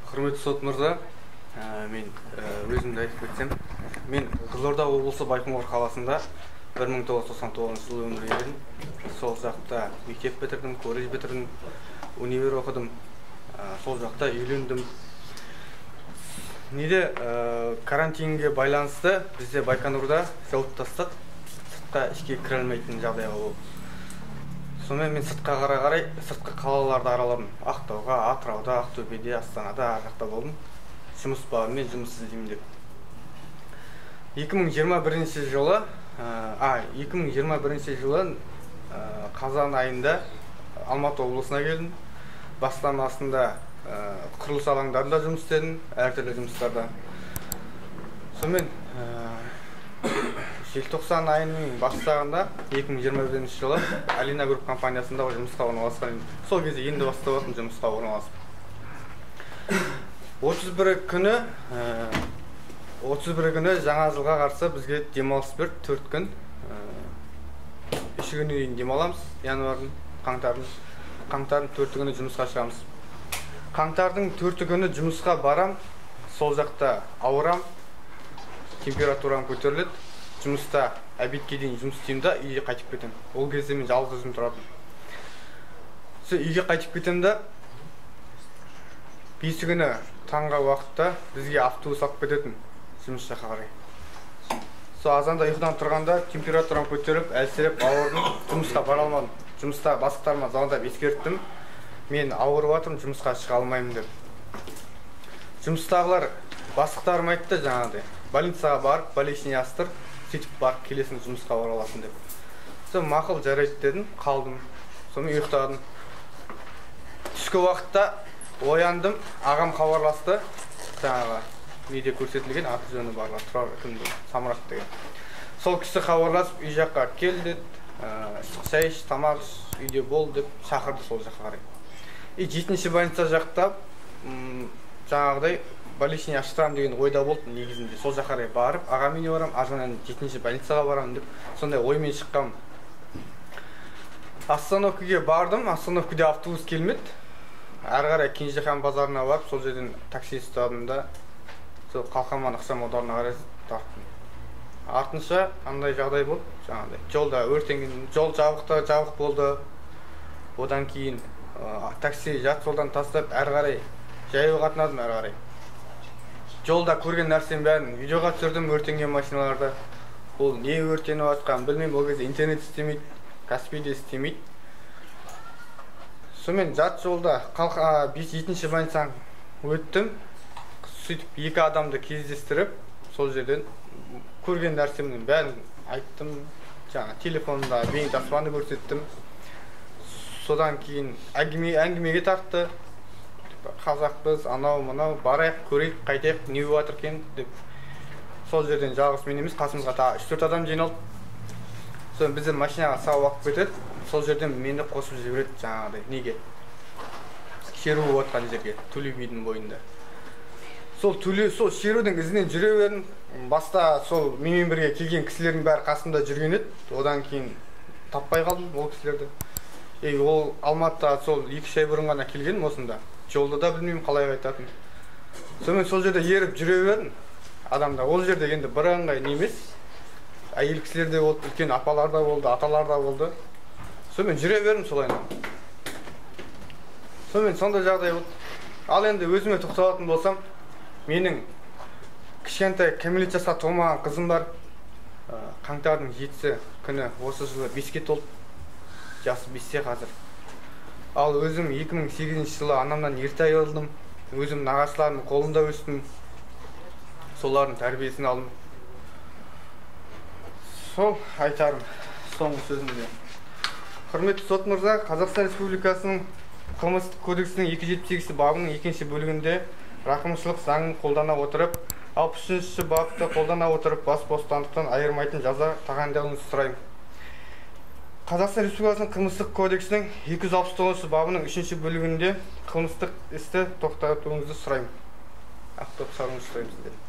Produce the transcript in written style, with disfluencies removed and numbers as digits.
Құрметті сот мырза, мен өзімді айтып кетсем, мен Қызылорда облысы Байқоңыр қаласында 1999 жылы өмір сүрдім. Сол жақта мектеп бітірдім, колледж бітірдім, универ оқыдым. Сол жақта үйлендім. Неде карантинге байланысты бізде Байқоңырда жауып тастады. Сыртқа ішке кіре алмайтын жағдайға болды. Сонымен мен сыртқа қарай сыртқы қалаларды араладым. Ақтауға, Атырауда, Ақтөбеде, Астанада, ар жақта болдым. Жұмыс бабымен жұмыс іздеймін деп. 2021 жылы қазан айында Алматы облысына келдім. Бастамасында құрылыс алаңдарында жұмыс істедім, әртүрлі жұмыстарда. Сонымен желтоқсан айының бастағында 2021 жылы Алина Груп компаниясында жұмысқа орналасқан. Сол кезде енді бастап отырмын жұмысқа орналасып. 31 күні жаңа жылға қарсы бізге демалыс берді, 4 күн. 3 күннен кейін демаламыз, январдың, қаңтардың 4 күні жұмысқа шығамыз. Қаңтардың 4 күні жұмысқа барам, сол жақта ауырам, температурам көтеріледі. Жұмыста обедке дейін жұмыс істеймін да, үйге қайтып кетемін. Ол кезде мен жалғыз өзім тұратым. Үйге қайтып кетемін да, 5 күні таңғы уақытта бізге автобус алып кететін жұмыс жаққа қарай. Азанда ұйқыдан тұрғанда температурам көтеріліп, әлсіреп ауырдым, жұмысқа бара алмадым. Жұмыста бастықтарыма звондап ескерттім. Мен ауырып жатырмын, жұмысқа шыға алмаймын деп. Жұмыстағылар бастықтарым айтты жаңағыдай, больницаға барып, больничный астыр, сөйтіп барып келесің жұмысқа ораласың деп. Мақұл жарайды дедім, қалдым. Сонымен ұйықтадым. Түскі уақытта ояндым, ағам хабарласты. Жаңағы неде көрсетілген аты жөні барлар, тұрар кімді, Самырақ деген. Сол кісі хабарласып, үй жаққа кел деді, шай іш, тамақ іш, үйде бол деп шақырды сол жаққа қарай. 7-ші больница жақта жаңағыдай больничный аштырам деген ойда болды негізінде. Сол жаққа қарай барып, ағам үйіне барам, аржаннан 7-ші больницаға барам деп, сондай оймен шыққам. Остановкаға бардым, остановкада автобус келмеді. Әрі қарай Кенжехан базарына барып, сол жерден такси ұстадым да, сол Қалқаман ықшам ауданына қарай тарттым. Артынша андай жағдай болды, жаңағыдай. Жолда өртенген, жол жабық болды. Одан кейін такси жат жолдан тастап, әрі қарай жаяу қатынадым, әрі қарай. Жолда көрген нәрсем бәрін видеоға түсірдім, өртенген машиналарда. Ол не өртеніп жатқанын білмеймін, ол кезде интернет істемейді, Каспийде істемейді. Сонымен жат жолда 7-ші больницаны өттім. Сөйтіп 2 адамды кездестіріп, сол жерден көрген нәрсемнің бәрін айттым. Жаңа телефонда бейнетаспаны көрсеттім. Содан кейін әңгімеге тартты. Қазақпыз, анау-мынау, барайық, көрейік, қайтайық, не болып жатыр екен деп. Сол жерден жалғыз мен емес, қасымызға тағы 3-4 адам жиналды. Содан бізді машинаға салып алып кетеді. Сол жерден мені қосып жібереді жаңағыдай. Неге? Шеру болып жатқан жерге, Төле бидің бойында. Сол шерудің ізінен жүре бердім. Баста сол менімен бірге келген кісілердің бәрі қасымда жүрген еді. Одан кейін таппай қалдым ол кісілерді. Ол Алматыда сол 2 ай бұрын ғана келгенім осында. Жолда да білмеймін қалай қайтатын. Сонымен сол жерде еріп жүре бердім. Адамда ол жерде енді бірыңғай немес. Әйел кісілер де болды, үлкен апалар да болды, аталар да болды. Сонымен жүре бердім солайынан. Сонымен сондай жағдай болды. Ал енді өзіме тоқталатын болсам, менің кішкентай кәмелет жасқа толмаған қызым бар. Қаңтардың 7-сі күні осы жылы 5-ке толды. Жасы 5-те қазір. Ал өзім 2008 жылы анамнан ерте айырылдым. Өзім нағашыларымның қолында өстім. Солардың тәрбиесін алдым. Сол айтарым соңғы сөзімде. Құрметті сот мырза, Қазақстан Республикасының Қылмыстық кодексінің 278 бабының 2-ші бөлігінде рақымшылық заңын қолдана отырып, 63-ші бапты қолдана отырып, бас бостандықтан айырмайтын жаза тағайындауыңызды сұраймын. Қазақстан Республикасының Қылмыстық кодексінің 269 бабының 3-ші бөлігінде қылмыстық істі тоқтатуыңызды сұраймын. Ақтоп сұрауыңызды сұраймын сізден.